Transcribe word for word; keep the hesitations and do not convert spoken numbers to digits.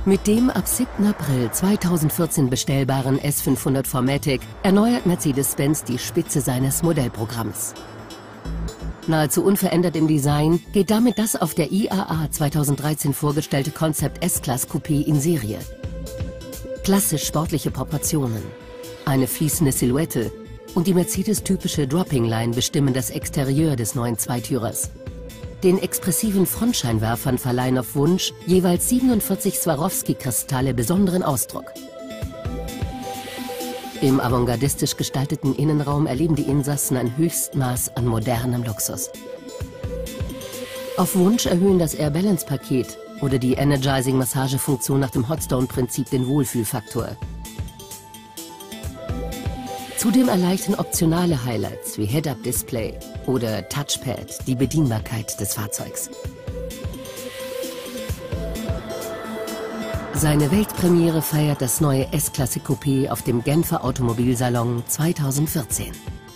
Mit dem ab siebten April zweitausendvierzehn bestellbaren S fünfhundert vier matic erneuert Mercedes-Benz die Spitze seines Modellprogramms. Nahezu unverändert im Design geht damit das auf der I A A zweitausenddreizehn vorgestellte Concept S-Class Coupé in Serie. Klassisch sportliche Proportionen, eine fließende Silhouette und die Mercedes-typische Dropping-Line bestimmen das Exterieur des neuen Zweitürers. Den expressiven Frontscheinwerfern verleihen auf Wunsch jeweils siebenundvierzig Swarovski-Kristalle besonderen Ausdruck. Im avantgardistisch gestalteten Innenraum erleben die Insassen ein Höchstmaß an modernem Luxus. Auf Wunsch erhöhen das Air Balance-Paket oder die Energizing-Massagefunktion nach dem Hotstone-Prinzip den Wohlfühlfaktor. Zudem erleichtern optionale Highlights wie Head-Up-Display oder Touchpad die Bedienbarkeit des Fahrzeugs. Seine Weltpremiere feiert das neue S-Klasse Coupé auf dem Genfer Automobilsalon zweitausendvierzehn.